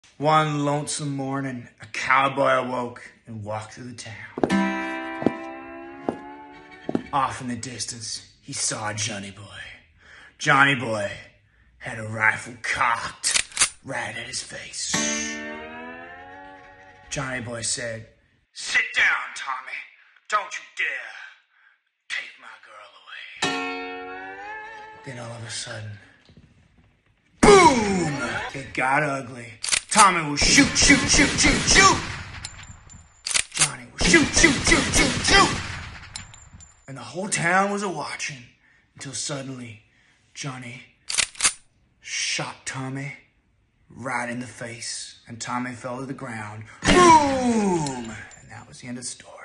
One lonesome morning, a cowboy awoke and walked through the town. Off in the distance, he saw Johnny Boy. Johnny Boy had a rifle cocked right at his face. Johnny Boy said, "Sit down, Tommy. Don't you dare take my girl away." Then all of a sudden, boom! It got ugly. Tommy will shoot, shoot, shoot, shoot, shoot. Johnny will shoot, shoot, shoot, shoot, shoot. And the whole town was a-watching until suddenly Johnny shot Tommy right in the face. And Tommy fell to the ground. Boom! And that was the end of the story.